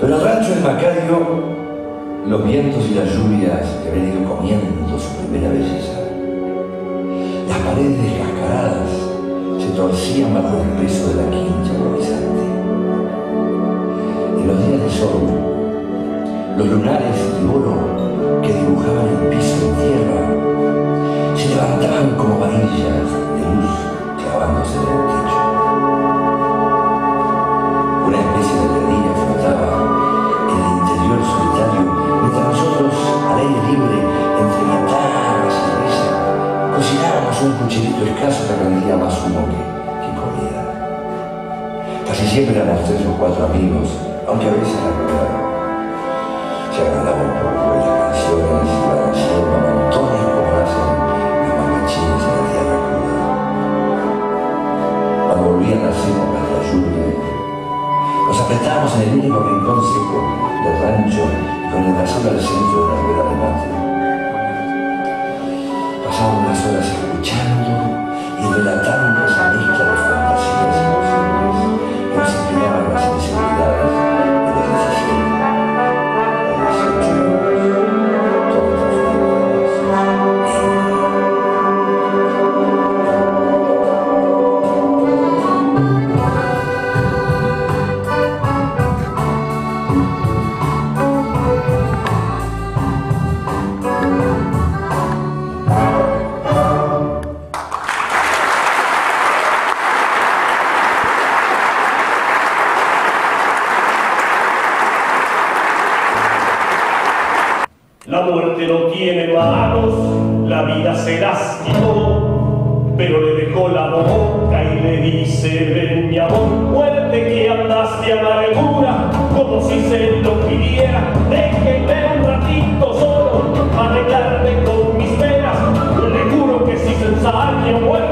Pero el rancho del Macario, los vientos y las lluvias le habían ido comiendo su primera belleza. Las paredes descascaradas se torcían bajo el peso de la quincha agonizante. En los días de sol, los lunares de oro que dibujaban el piso de tierra se levantaban como varillas de luz clavándose en el techo. Una especie de alegría flotaba en el interior solitario mientras nosotros, al aire libre, entre guitarras y risa, cocinábamos un cuchillito escaso que rendía más humo que comida. Casi siempre éramos 3 o 4 amigos, aunque a veces la verdad se agradaba un poco de las canciones y la canción a montones como hacen los mamachines en la tierra cruda. Cuando volvían las épocas de la lluvia, nos apretábamos en el único rincón seco del rancho y con el brasero al centro de la rueda de mate. Pasábamos las horas escuchando y relatando esa mezcla de fantasías imposibles que nos inspiraban las sensibilidades de los 17. La muerte no tiene manos, la vida se lastimó, pero le dejó la boca y le dice: ven mi amor, muerte que andas de amargura, como si se lo pidiera, déjenme un ratito solo, arreglarme con mis penas, le juro que si se ensaña muere.